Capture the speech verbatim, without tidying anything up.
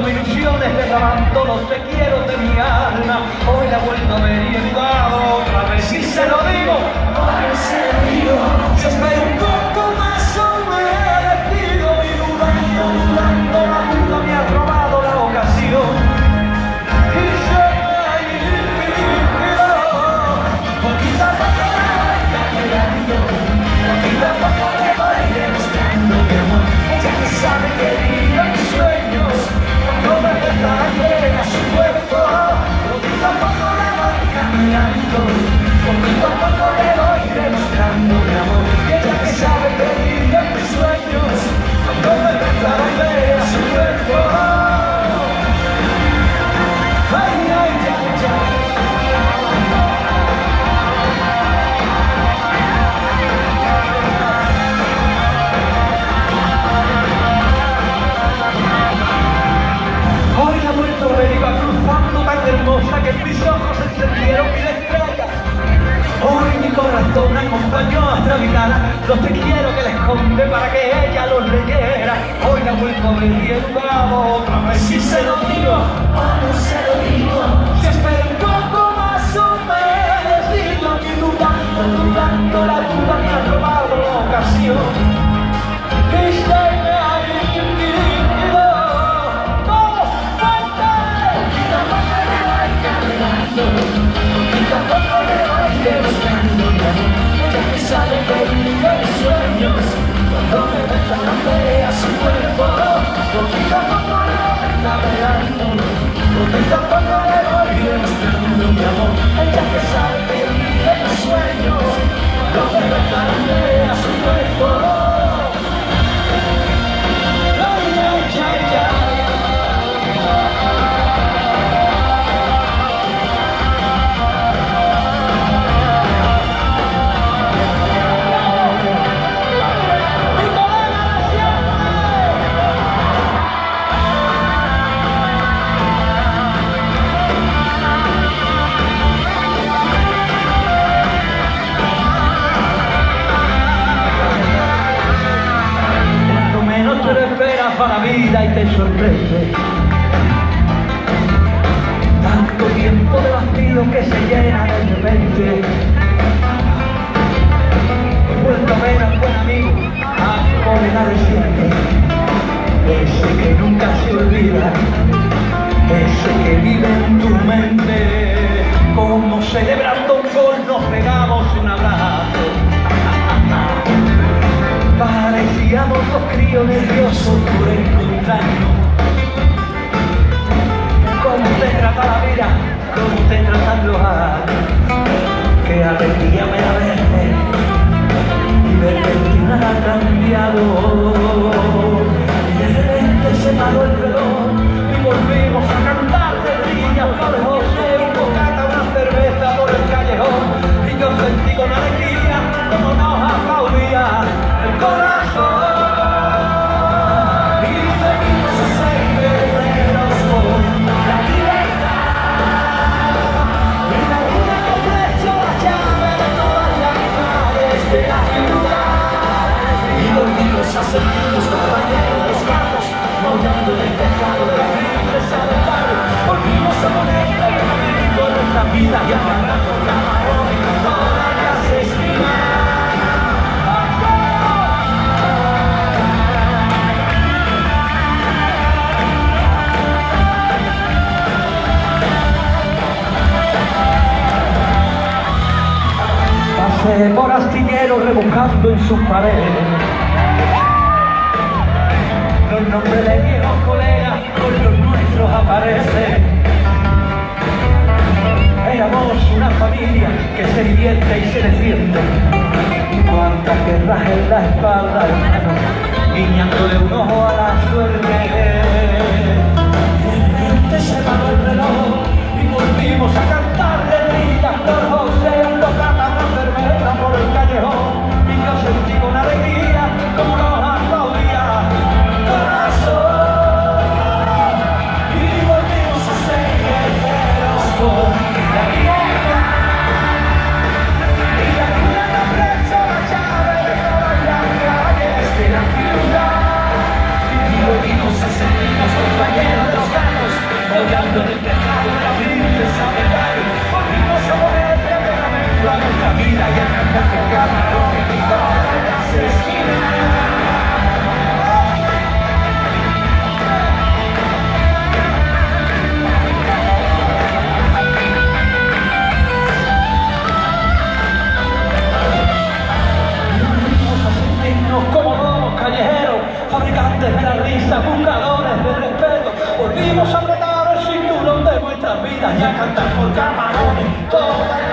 ilusiones derramando los te quiero de mi alma. Hoy la vuelto a ver y he dudado otra vez y se lo digo, hoy se lo digo. Si espero un poco más o me despido y dudando, dudando, la duda me ha robado la ocasión. Y se me ha ido, poquito a poco me voy caminando, poquito a poco me voy demostrando mi amor. Ella que sabe que vivo mis sueños, cuando me desarrolle a su cuerpo, poquito a poco me voy caminando, poquito a poco me voy demostrando mi amor. Ella que sabe que vivo mis sueños, cuando me desarrolle a su cuerpo. Ay, ay, ay, ay. Hoy la vuelto a ver, iba cruzando tan hermosa que en mis ojos se encendieron mil estrellas. Hoy mi corazón acompañó a Travicara los te quiero que le esconde para que ella los leyera. Hoy la vuelto a ver y he dudado otra vez si se lo digo, oh no se lo digo. Si espero un poco más o me decido, que dudando, dudando, la duda me ha robado la ocasión. Y se me ha ido, todo fuerte. Poquito a poco me voy caminando, poquito a poco me voy demostrando mi amor. Ella que sabe que vive mis sueños, cuando me desarrolle a su cuerpo, poquito a poco me voy navegando, poquito a poco me voy demostrando mi amor. Ella que sabe que vive mis sueños, cuando me desarrolle a su cuerpo. Ay, ay, ay, ay. Para la vida y te sorprende tanto tiempo de vacío que se llena de repente. He vuelto a ver a un buen amigo, a Soledad de siempre, ese que nunca se olvida, ese que vive en tu mente. Como celebrando un gol nos pegamos un abrazo. Parecíamos los críos nerviosos por encontrarnos. ¿Cómo te trata la vida? ¿Cómo te tratan los años? Qué alegría me da verte y ver que nada ha cambiado. Y de repente se paró el reloj y volvimos a cantar de niñas por José, un bocata, una cerveza por el callejón. Y yo sentí con alegría como nos aplaudía el corazón. Y venimos a ser guerreros por la libertad. Y la luna que ofreció la llave de todas las calles de la ciudad. Y volvimos a sentirnos compañeros de los campos, montando en el tejado de la princesa del barrio. Volvimos a ponerle el amigo en nuestra vida y a cantar con camarón y con todas las esquinas. Por astilleros rebuscando en sus paredes los nombres de viejos colegas, con los nuestros aparecen. Éramos una familia que se divierte y se defiende. Cuántas guerras en la espalda, hermano, guiñándole un ojo a la suerte. Y de repente se paró el reloj y volvimos a cantar de niñas por José, un locata, una cerveza por el callejón. Y yo sentí con alegría como nos aplaudía el corazón. Y volvimos a ser guerreros por la libertad. Y la luna nos prestó la llave de todas las calles de la ciudad. Y volvimos a sentirnos compañeros de los salvavidas y a cantar por camarones. Toda